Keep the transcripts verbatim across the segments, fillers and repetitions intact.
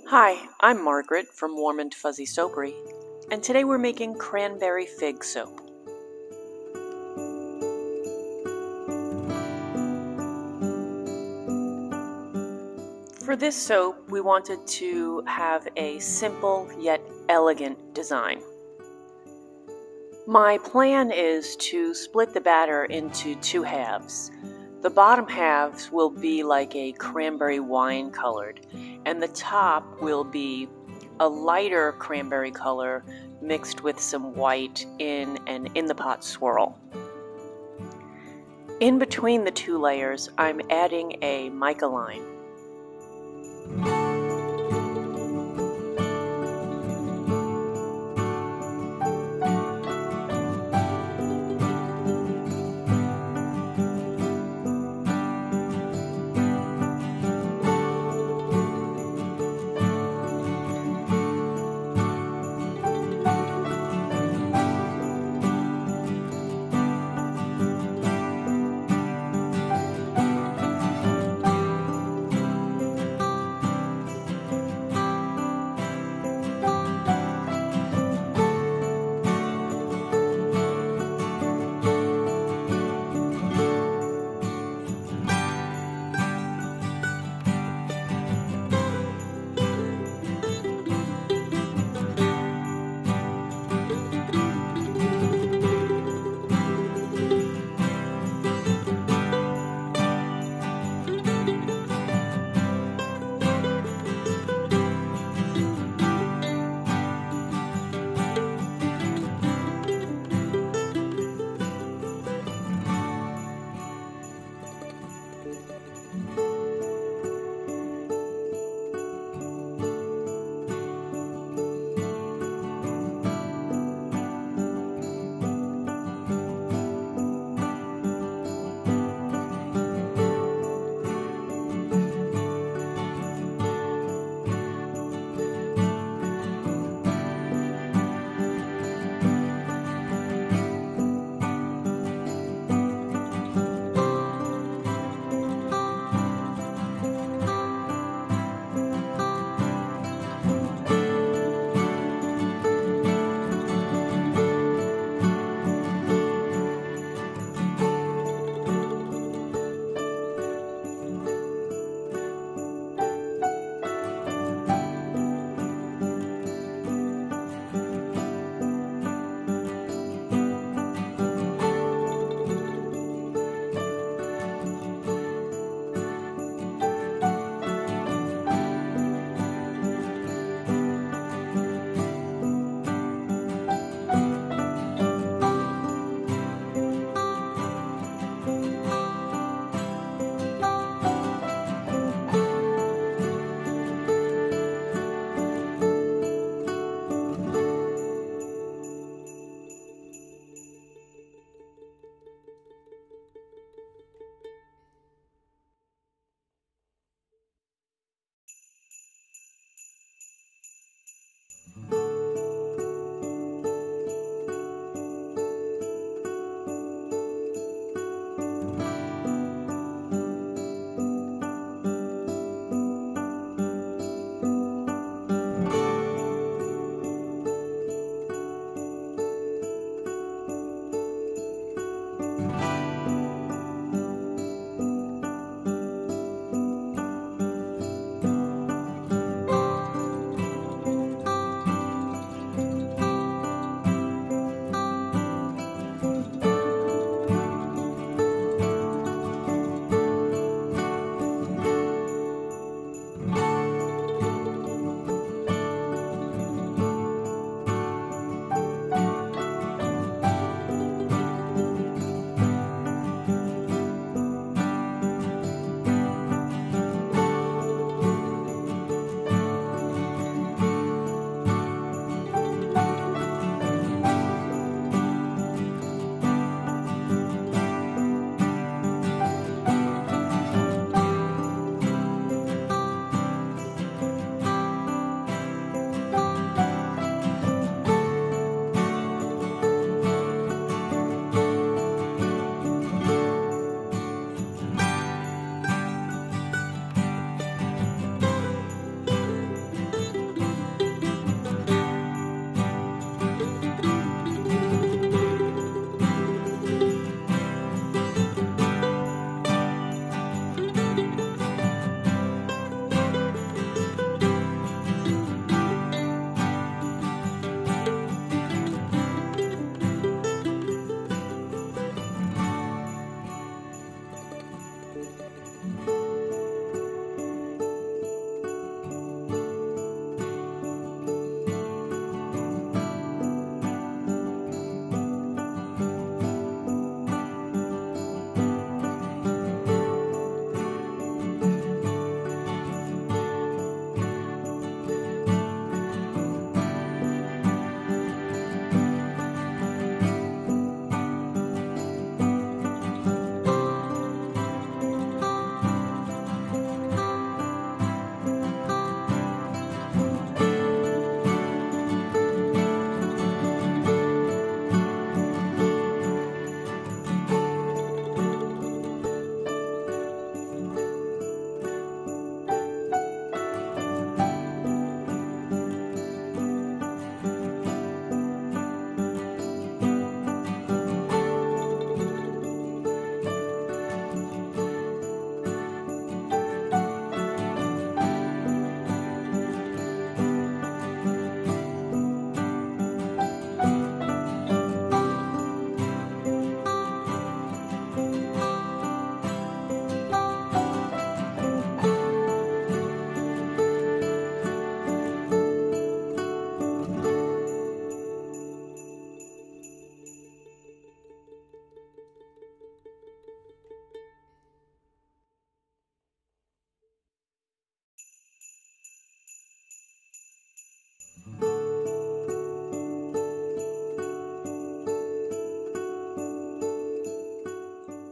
Hi, I'm Margaret from Warm and Fuzzy Soapery, and today we're making cranberry fig soap. For this soap, we wanted to have a simple yet elegant design. My plan is to split the batter into two halves. The bottom halves will be like a cranberry wine colored, and the top will be a lighter cranberry color mixed with some white in an in-the-pot swirl. In between the two layers, I'm adding a mica line.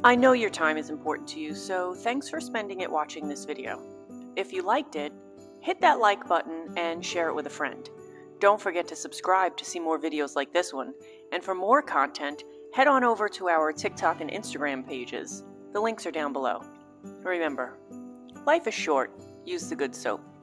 I know your time is important to you, so thanks for spending it watching this video. If you liked it, hit that like button and share it with a friend. Don't forget to subscribe to see more videos like this one, and for more content, head on over to our TikTok and Instagram pages. The links are down below. Remember, life is short. Use the good soap.